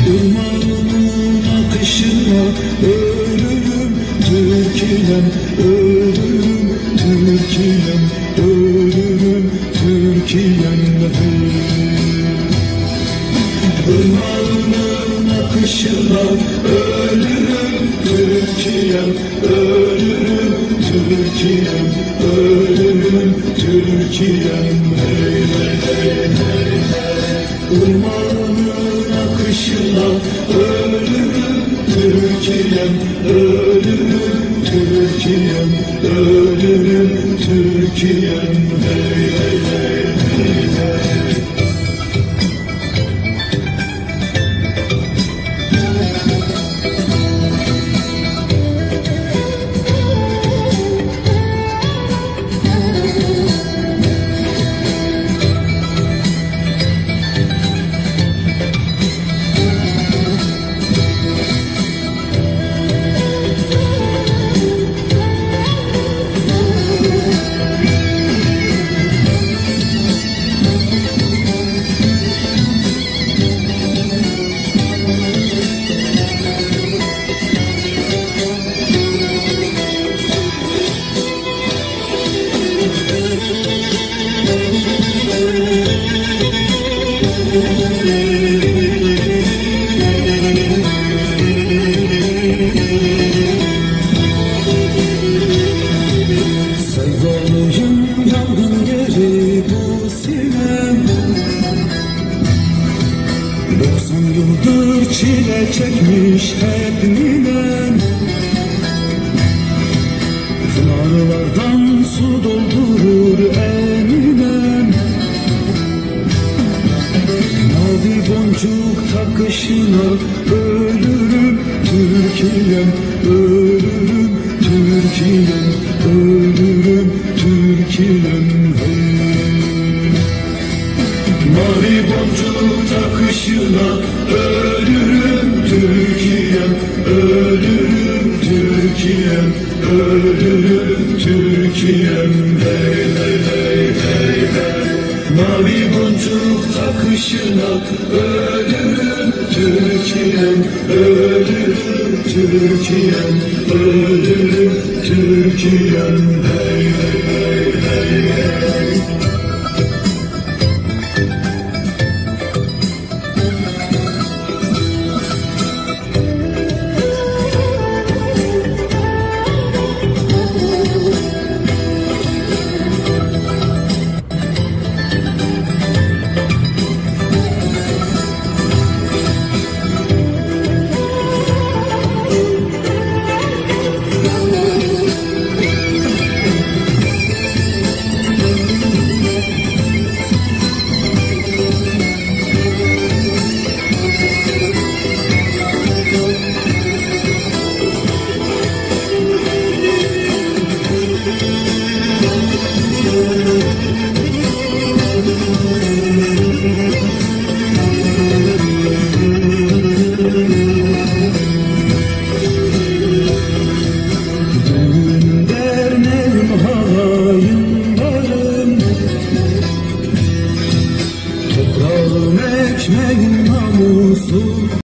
Irmağının akışına ölürüm Türkiye'm, ölürüm Türkiye'm, ölürüm Türkiye'm. Irmağının akışına ölürüm Türkiye'm, ölürüm Türkiye'm, ölürüm Türkiye'm. Hey hey hey hey hey. Irmağının akışına ölürüm Türkiye'm, ölürüm Türkiye'm, ölürüm Türkiye'm. Hey hey hey hey hey. Sevdalıyım yangın yeri bu sinem, 90 yıldır çile çekmiş hep ninem. Pınarlardan su doldurur eminem. Mavi boncuk takışına ölürüm Türkiye'm, ölürüm Türkiye'm, ölürüm Türkiye'm. Hey. Mavi boncuk takışına ölürüm Türkiye'm, ölürüm Türkiye'm, ölürüm Türkiye'm. Hey hey hey hey hey. Mavi boncuk takışına ölürüm Türkiye'm, ölürüm Türkiye'm, ölürüm Türkiye'm. Hey hey hey.